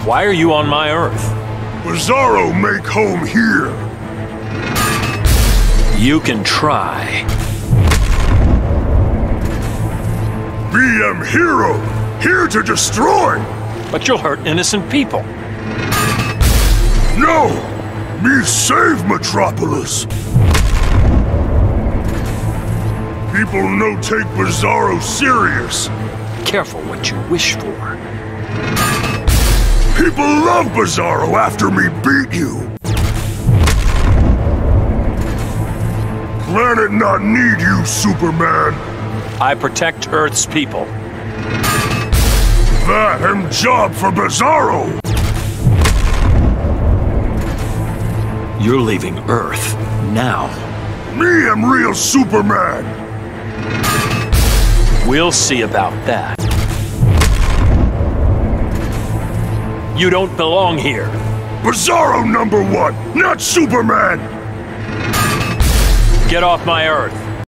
Why are you on my Earth? Bizzarro make home here. You can try. BM Hero, here to destroy. But you'll hurt innocent people. No! Me save Metropolis! People no take Bizzarro serious. Careful what you wish for. People love Bizzarro after me beat you. Planet not need you, Superman. I protect Earth's people. That am job for Bizzarro. You're leaving Earth now. Me am real Superman. We'll see about that. You don't belong here. Bizzarro #1, not Superman. Get off my Earth.